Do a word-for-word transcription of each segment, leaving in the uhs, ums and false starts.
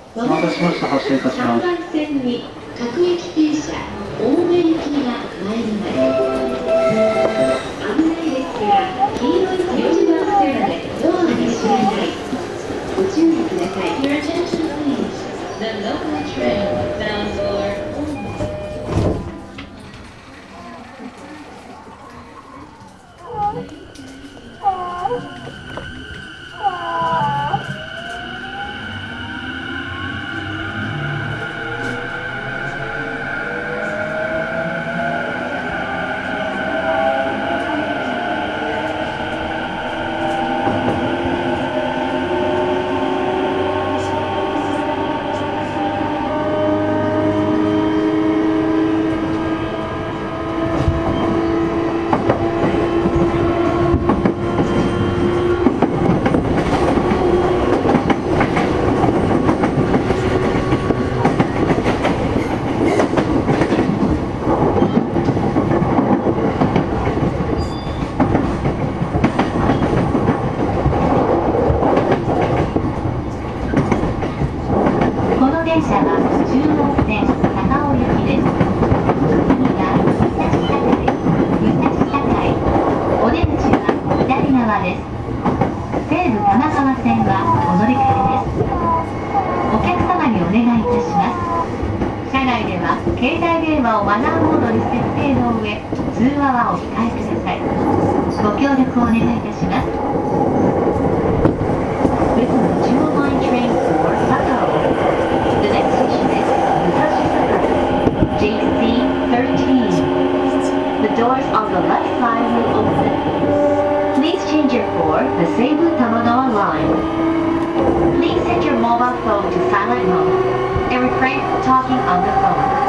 お待たせしました。発車いたします。 さんばん線に各駅停車青梅行きが参ります。危ないですから黄色い表示板ステラでドアが閉まらない。ご注意ください。Your attention please. The local train bound for電車は中央線高尾行きです。次は武蔵境、武蔵境。お出口は左側です。西武多摩川線はお乗り換えです。お客様にお願いいたします。車内では携帯電話をマナーモードに設定の上、通話はお控えください。ご協力をお願いいたします。This is the Jewel Line train for Takao.The next station is Mutashi-Sakai, J C thirteen. The doors on the left side will open. Please change your for the Seibu Tamanoa line. Please set your mobile phone to silent mode and refrain from talking on the phone.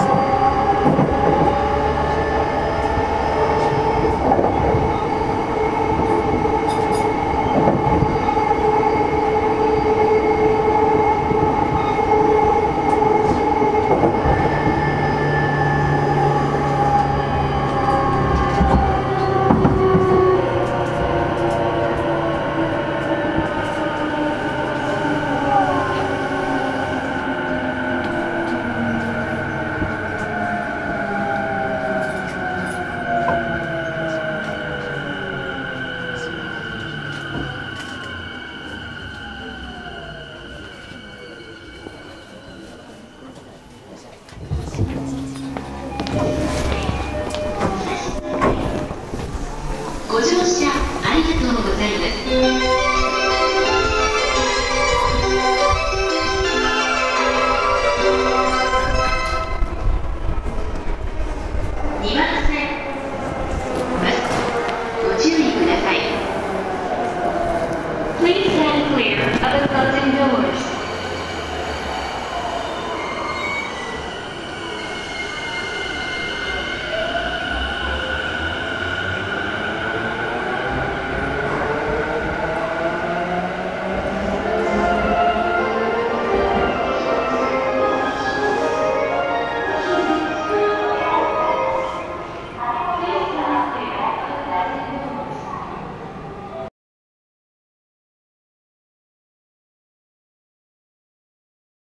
ご乗車ありがとうございます。にばん線ご注意ください。Please stand clear of the closing doors.